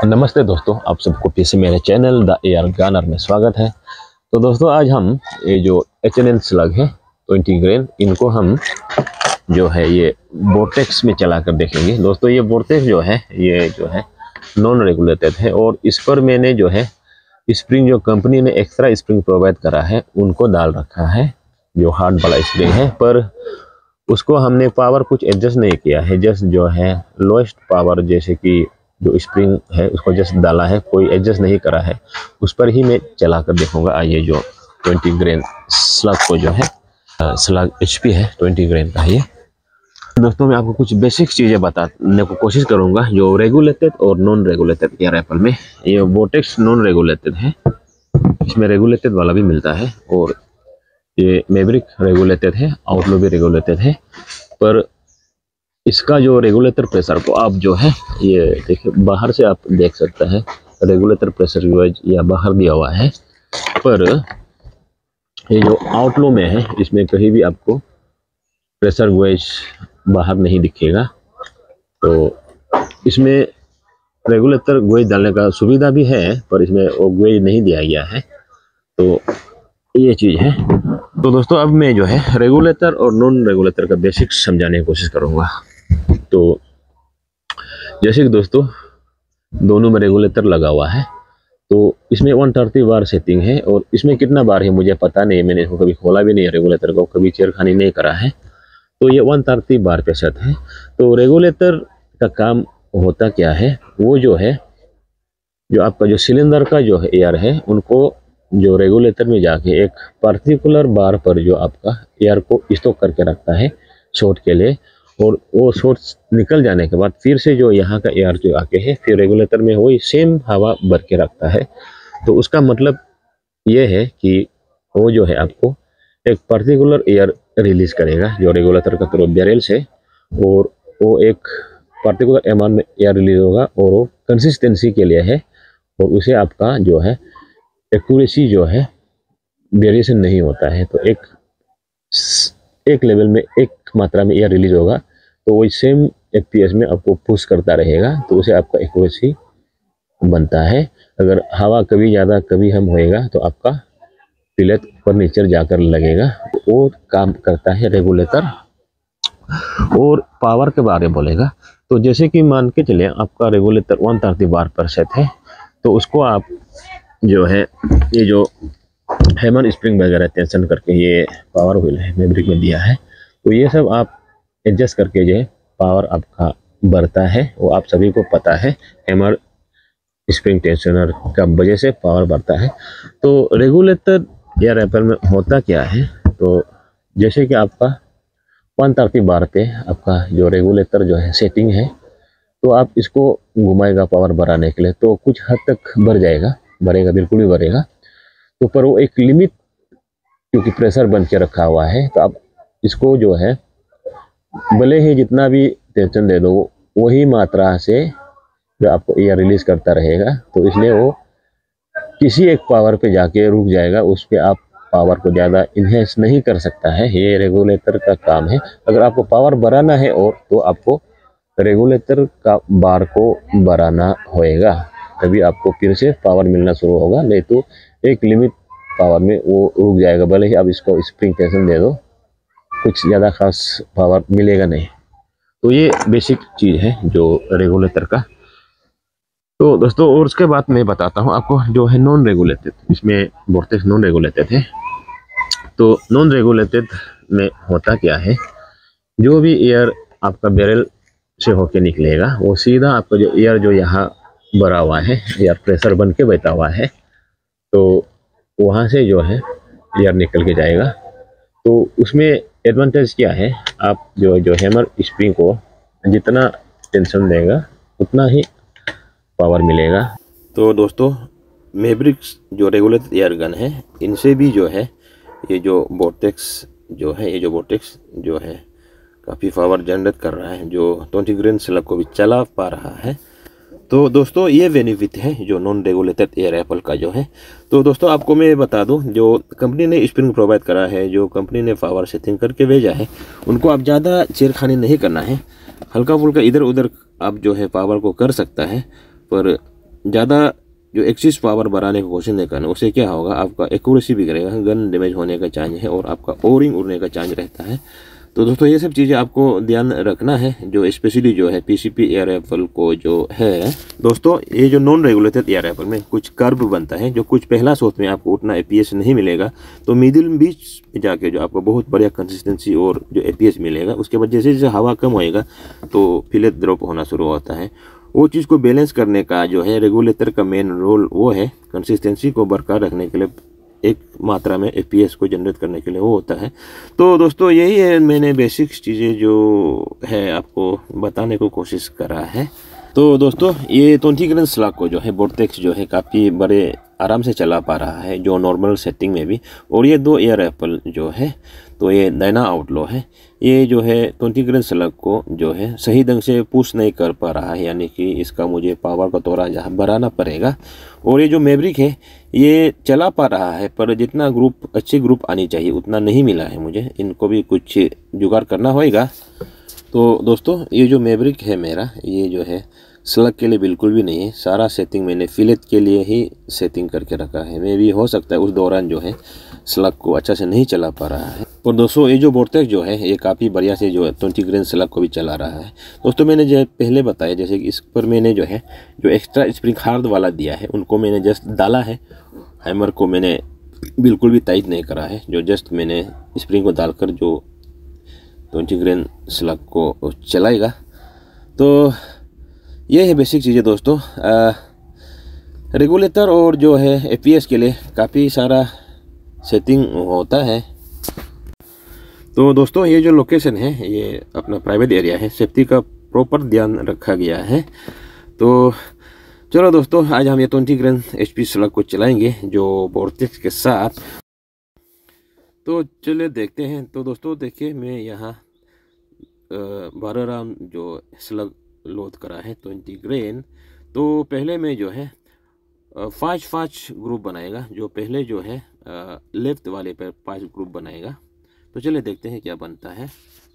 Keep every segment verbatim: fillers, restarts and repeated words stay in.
नमस्ते दोस्तों, आप सबको फिर से मेरे चैनल द एयर गनर में स्वागत है। तो दोस्तों आज हम ये जो एच एन एन स्लग है ट्वेंटी ग्रेन, इनको हम जो है ये बोर्टेक्स में चला कर देखेंगे। दोस्तों ये बोर्टेक्स जो है ये जो है नॉन रेगुलेटेड है और इस पर मैंने जो है स्प्रिंग, जो कंपनी ने एक्स्ट्रा स्प्रिंग प्रोवाइड करा है उनको डाल रखा है, जो हार्ड वाला स्प्रिंग है, पर उसको हमने पावर कुछ एडजस्ट नहीं किया है। जस्ट जो है लोएस्ट पावर, जैसे कि जो स्प्रिंग है उसको जस्ट डाला है, कोई एडजस्ट नहीं करा है, उस पर ही मैं चला कर देखूंगा। आइए, जो ट्वेंटी ग्रेन स्लग को जो है स्लग एचपी है ट्वेंटी ग्रेन का ये। दोस्तों मैं आपको कुछ बेसिक चीज़ें बताने को कोशिश करूंगा जो रेगुलेटेड और नॉन रेगुलेटेड एयर एप्पल में। ये बोर्टेक्स नॉन रेगुलेटेड है, इसमें रेगुलेटेड वाला भी मिलता है, और ये मैवरिक रेगुलेटेड है, आउटलो भी रेगुलेटेड है। पर इसका जो रेगुलेटर प्रेशर को आप जो है ये देखिए, बाहर से आप देख सकते हैं रेगुलेटर प्रेशर वाइज या बाहर दिया हुआ है, पर ये जो आउटलो में है इसमें कहीं भी आपको प्रेशर वाइज बाहर नहीं दिखेगा। तो इसमें रेगुलेटर गोएज डालने का सुविधा भी है, पर इसमें वो गोएज नहीं दिया गया है, तो ये चीज़ है। तो दोस्तों अब मैं जो है रेगुलेटर और नॉन रेगुलेटर का बेसिक समझाने की कोशिश करूँगा। तो जैसे कि दोस्तों दोनों में रेगुलेटर लगा हुआ है, तो इसमें एक सौ तीस बार सेटिंग है, और इसमें कितना बार है मुझे पता नहीं, मैंने इसको कभी खोला भी नहीं है, रेगुलेटर को कभी छेड़खानी नहीं करा है। तो ये एक सौ तीस बार पे सेट है। तो रेगुलेटर का काम होता क्या है, वो जो है जो आपका जो सिलेंडर का जो है एयर है उनको जो रेगुलेटर में जाके एक पर्टिकुलर बार पर जो आपका एयर को स्टॉक करके रखता है शॉट के लिए, और वो शॉट निकल जाने के बाद फिर से जो यहाँ का एयर जो आके है फिर रेगुलेटर में वही सेम हवा भर के रखता है। तो उसका मतलब ये है कि वो जो है आपको एक पर्टिकुलर एयर रिलीज करेगा जो रेगुलेटर का थ्रू बैरल से, और वो एक पर्टिकुलर अमाउंट में एयर रिलीज होगा, और वो कंसिस्टेंसी के लिए है, और उसे आपका जो है एक्यूरेसी जो है वेरिएशन नहीं होता है। तो एक एक लेवल में एक मात्रा में एयर रिलीज होगा, तो वही सेम एफपीएस में आपको पुश करता रहेगा, तो उसे आपका एक्यूरेसी बनता है। अगर हवा कभी ज़्यादा कभी कम होएगा तो आपका पिलेट ऊपर नीचे जाकर लगेगा, तो वो काम करता है रेगुलेटर। और पावर के बारे में बोलेगा तो जैसे कि मान के चले आपका रेगुलेटर एक सौ तीस बार पर सेट है, तो उसको आप जो है ये जो हैमर स्प्रिंग वगैरह टेंशन करके ये पावर व्हील है मैवरिक में दिया है, तो ये सब आप एडजस्ट करके जो है पावर आपका बढ़ता है, वो आप सभी को पता है। हैमर स्प्रिंग टेंशनर का वजह से पावर बढ़ता है। तो रेगुलेटर एयर एप्पल में होता क्या है, तो जैसे कि आपका एक सौ तीस बार पे आपका जो रेगुलेटर जो है सेटिंग है, तो आप इसको घुमाएगा पावर बढ़ाने के लिए, तो कुछ हद तक बढ़ जाएगा, बढ़ेगा, बिल्कुल ही बढ़ेगा। तो पर वो एक लिमिट, क्योंकि प्रेशर बन के रखा हुआ है, तो आप इसको जो है भले ही जितना भी टेंशन दे दो वही मात्रा से जो आपको एयर रिलीज करता रहेगा, तो इसलिए वो किसी एक पावर पे जाके रुक जाएगा, उस पर आप पावर को ज़्यादा इन्हेंस नहीं कर सकता है। ये रेगुलेटर का काम है। अगर आपको पावर बढ़ाना है और तो आपको रेगुलेटर का बार को बढ़ाना होएगा, तभी आपको फिर से पावर मिलना शुरू होगा, नहीं तो एक लिमिट पावर में वो रुक जाएगा। भले ही आप इसको स्प्रिंग टेंशन दे दो, कुछ ज़्यादा खास पावर मिलेगा नहीं। तो ये बेसिक चीज़ है जो रेगुलेटर का। तो दोस्तों और उसके बाद मैं बताता हूँ आपको जो है नॉन रेगुलेटेड, इसमें बोर्टेक्स नॉन रेगुलेटेड है। तो नॉन रेगुलेटेड में होता क्या है, जो भी एयर आपका बैरल से होके निकलेगा वो सीधा आपका जो एयर जो यहाँ भरा हुआ है या प्रेशर बन के बैठा हुआ है, तो वहाँ से जो है एयर निकल के जाएगा। तो उसमें एडवांटेज क्या है, आप जो जो हैमर स्प्रिंग को जितना टेंशन देगा उतना ही पावर मिलेगा। तो दोस्तों मैवरिक्स जो रेगुलेटेड एयर गन है, इनसे भी जो है ये जो बोर्टेक्स जो है ये जो बोर्टेक्स जो है काफ़ी पावर जनरेट कर रहा है, जो ट्वेंटी ग्रेन स्लग को भी चला पा रहा है। तो दोस्तों ये बेनिफिट है जो नॉन रेगुलेटेड एयर एप्पल का जो है। तो दोस्तों आपको मैं बता दूं, जो कंपनी ने स्प्रिंग प्रोवाइड करा है, जो कंपनी ने पावर सेटिंग करके भेजा है, उनको आप ज़्यादा छेड़खानी नहीं करना है। हल्का फुल्का इधर उधर आप जो है पावर को कर सकता है, पर ज़्यादा जो एक्सिस पावर बढ़ाने की कोशिश नहीं करना, उससे क्या होगा, आपका एक्यूरेसी बिगड़ेगा, गन डैमेज होने का चांस है और आपका ओरिंग उड़ने का चांस रहता है। तो दोस्तों ये सब चीज़ें आपको ध्यान रखना है, जो स्पेशली जो है पीसीपी एयर राइफल को जो है दोस्तों, ये जो नॉन रेगुलेटेड एयर राइफल में कुछ कर्व बनता है, जो कुछ पहला शॉट में आपको उतना एपीएस नहीं मिलेगा, तो मिडिल बीच में जाके जो आपको बहुत बढ़िया कंसिस्टेंसी और जो एपीएस मिलेगा। उसके बाद जैसे जैसे हवा कम होएगा तो फिलेट ड्रॉप होना शुरू होता है। वो चीज़ को बैलेंस करने का जो है रेगुलेटर का मेन रोल वो है, कंसिस्टेंसी को बरकरार रखने के लिए, एक मात्रा में एपीएस को जनरेट करने के लिए वो होता है। तो दोस्तों यही है, मैंने बेसिक्स चीज़ें जो है आपको बताने को कोशिश करा है। तो दोस्तों ये ट्वेंटी ग्रेन स्लग को जो है बोर्टेक्स जो है काफ़ी बड़े आराम से चला पा रहा है, जो नॉर्मल सेटिंग में भी। और ये दो एयर राइफल जो है, तो ये डायना आउटलॉ है, ये जो है ट्वेंटी ग्रेन स्लग को जो है सही ढंग से पुश नहीं कर पा रहा है, यानी कि इसका मुझे पावर का थोड़ा जहाँ बढ़ाना पड़ेगा। और ये जो मैवरिक है ये चला पा रहा है, पर जितना ग्रुप अच्छी ग्रुप आनी चाहिए उतना नहीं मिला है मुझे, इनको भी कुछ जुगाड़ करना होएगा। तो दोस्तों ये जो मैवरिक है मेरा, ये जो है स्लग के लिए बिल्कुल भी नहीं है, सारा सेटिंग मैंने फिलेट के लिए ही सेटिंग करके रखा है। मे भी हो सकता है उस दौरान जो है स्लग को अच्छा से नहीं चला पा रहा है। और दोस्तों ये जो बोर्टेक्स जो है ये काफ़ी बढ़िया से जो है ट्वेंटी ग्रेन स्लग को भी चला रहा है। दोस्तों मैंने जो पहले बताया, जैसे कि इस पर मैंने जो है जो एक्स्ट्रा स्प्रिंग हार्ड वाला दिया है, उनको मैंने जस्ट डाला है, हैमर को मैंने बिल्कुल भी टाइट नहीं करा है, जो जस्ट मैंने स्प्रिंग को डालकर जो ट्वेंटी ग्रेन स्लग को चलाएगा। तो ये है बेसिक चीज़ें दोस्तों। रेगुलेटर और जो है एपीएस के लिए काफ़ी सारा सेटिंग होता है। तो दोस्तों ये जो लोकेशन है ये अपना प्राइवेट एरिया है, सेफ्टी का प्रॉपर ध्यान रखा गया है। तो चलो दोस्तों आज हम ये ट्वेंटी ग्रेन एचपी स्लग को चलाएंगे जो बोर्टेक्स के साथ। तो चलिए देखते हैं। तो दोस्तों देखिए मैं यहाँ बारह राउंड जो स्लग लोड करा है ट्वेंटी ग्रेन। तो पहले में जो है पाँच पाँच ग्रुप बनाएगा, जो पहले जो है लेफ्ट वाले पर पांच ग्रुप बनाएगा। तो चलिए देखते हैं क्या बनता है।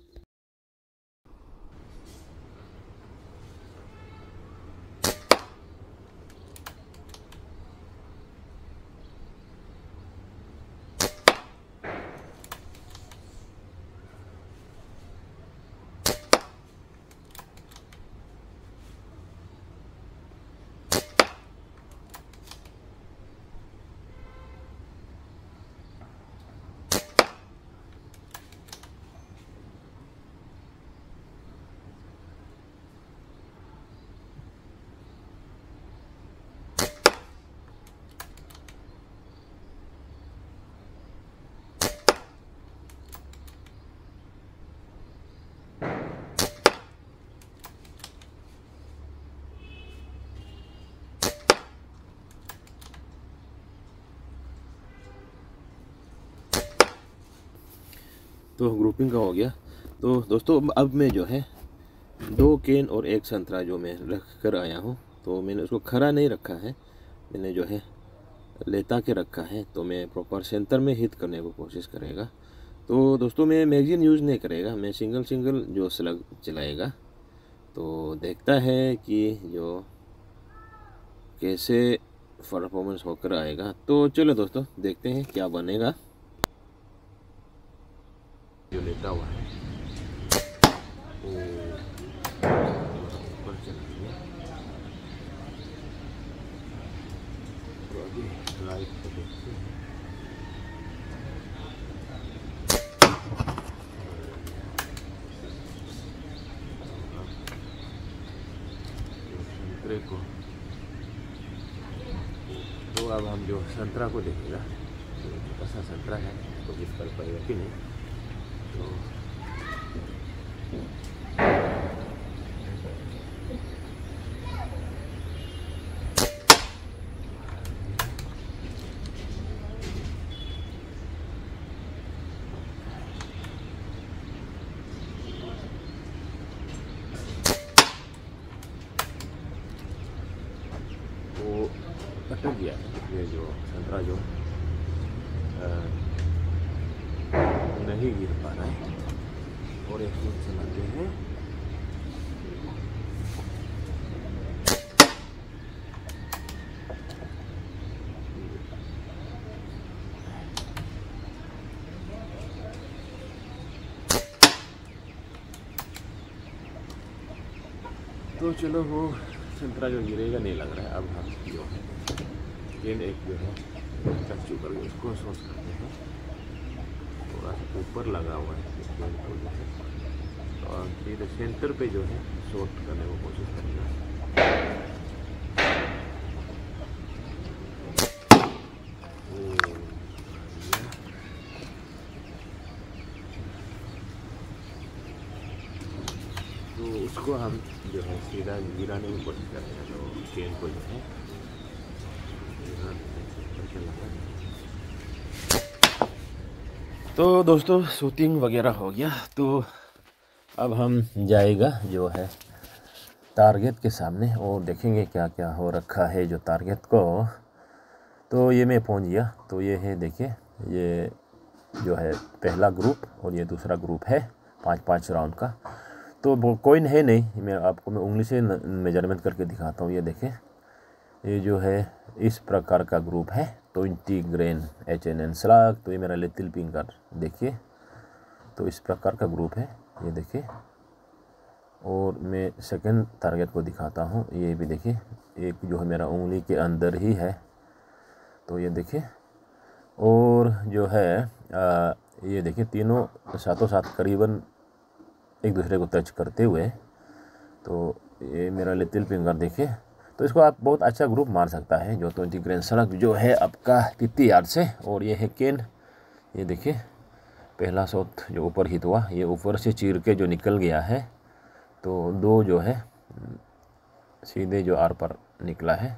तो ग्रुपिंग का हो गया। तो दोस्तों अब मैं जो है दो केन और एक संतरा जो मैं रख कर आया हूँ, तो मैंने उसको खड़ा नहीं रखा है, मैंने जो है लेटा के रखा है। तो मैं प्रॉपर सेंटर में हिट करने को कोशिश करेगा। तो दोस्तों मैं मैगजीन यूज़ नहीं करेगा, मैं सिंगल सिंगल जो स्लग चलाएगा। तो देखता है कि जो कैसे परफॉर्मेंस होकर आएगा। तो चलो दोस्तों देखते हैं क्या बनेगा। जो लेटा हुआ है ऊपर चलाइए, तो अभी लाइट को देखते हैं। संतरे को, तो अब हम जो संतरा को देखेगा, तो छोटा सा संतरा है तो जिस पर पड़ेगा कि नहीं। तो वो अटक गया है, ये जो संतरा जो आ, नहीं गिर पा रहा है। और एक चीज चलाते हैं। तो चलो वो संतरा जो गिरेगा नहीं लग रहा है। अब हम जो है केन एक जो है टच चुकर उसको सोच करते हैं, थोड़ा सा ऊपर लगा हुआ है केन को जो है, और सीधे सेंटर पे जो है शॉर्ट करने की कोशिश करेंगे। तो उसको हम जो है सीधा गिराने की कोशिश करते हैं, तो केन को जो है तो दोस्तों शूटिंग वगैरह हो गया। तो अब हम जाएगा जो है टारगेट के सामने और देखेंगे क्या क्या हो रखा है जो टारगेट को। तो ये मैं पहुंच गया। तो ये है, देखिए ये जो है पहला ग्रुप और ये दूसरा ग्रुप है पाँच पाँच राउंड का। तो वो कोइन है नहीं, मैं आपको मैं उंगली से मेजरमेंट करके दिखाता हूँ। ये देखें, ये जो है इस प्रकार का ग्रुप है twenty grain H N N slug. तो ये मेरा लिटिल फिंगर देखिए, तो इस प्रकार का ग्रुप है ये देखिए। और मैं सेकंड टारगेट को दिखाता हूँ, ये भी देखिए, एक जो है मेरा उंगली के अंदर ही है, तो ये देखिए। और जो है आ, ये देखिए तीनों सातों साथ करीबन एक दूसरे को टच करते हुए। तो ये मेरा लिटिल फिंगर देखिए। तो इसको आप बहुत अच्छा ग्रुप मार सकता है जो ट्वेंटी ग्रेन सड़क जो है आपका फिफ्टी यार्ड से। और ये है केन, ये देखिए पहला शॉट जो ऊपर हिट हुआ, ये ऊपर से चीर के जो निकल गया है। तो दो जो है सीधे जो आर पर निकला है,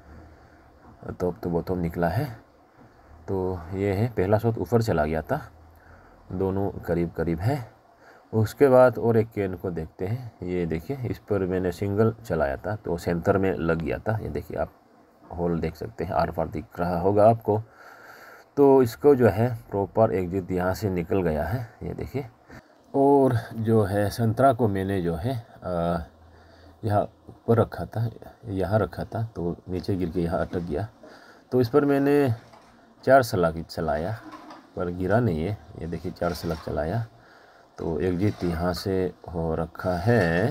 टॉप टू बॉटम निकला है। तो ये है पहला शॉट ऊपर चला गया था, दोनों करीब करीब है। उसके बाद और एक केन को देखते हैं, ये देखिए इस पर मैंने सिंगल चलाया था तो सेंटर में लग गया था। ये देखिए आप होल देख सकते हैं, आर पार दिख रहा होगा आपको। तो इसको जो है प्रॉपर एग्जिट यहाँ से निकल गया है, ये देखिए। और जो है संतरा को मैंने जो है यहाँ ऊपर रखा था, यहाँ रखा था, तो नीचे गिर के यहाँ अटक गया। तो इस पर मैंने चार सलाख चलाया पर गिरा नहीं है, ये देखिए चार सलाख चलाया तो एग्जिट यहाँ से हो रखा है।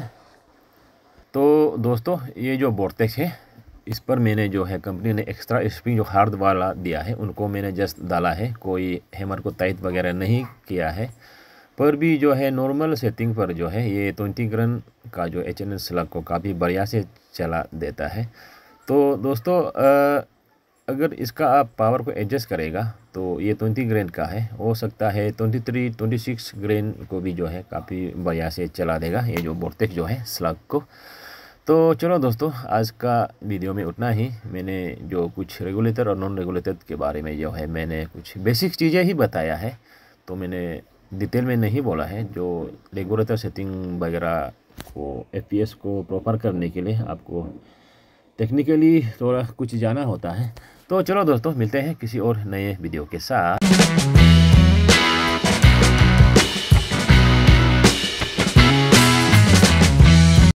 तो दोस्तों ये जो बोर्टेक्स है इस पर मैंने जो है कंपनी ने एक्स्ट्रा स्प्रिंग जो हार्ड वाला दिया है उनको मैंने जस्ट डाला है, कोई हैमर को टाइट वगैरह नहीं किया है। पर भी जो है नॉर्मल सेटिंग पर जो है ये ट्वेंटी ग्रेन का जो एच एन एन स्लग को काफ़ी बढ़िया से चला देता है। तो दोस्तों आ, अगर इसका आप पावर को एडजस्ट करेगा तो ये ट्वेंटी ग्रेन का है, हो सकता है twenty three twenty six grain को भी जो है काफ़ी बढ़िया से चला देगा ये जो बोर्टेक्स जो है स्लग को। तो चलो दोस्तों आज का वीडियो में उतना ही। मैंने जो कुछ रेगुलेटर और नॉन रेगुलेटर के बारे में जो है मैंने कुछ बेसिक चीज़ें ही बताया है, तो मैंने डिटेल में नहीं बोला है। जो रेगुलेटर सेटिंग वगैरह को एफ पी एस को प्रॉपर करने के लिए आपको टेक्निकली थोड़ा कुछ जाना होता है। तो चलो दोस्तों मिलते हैं किसी और नए वीडियो के साथ।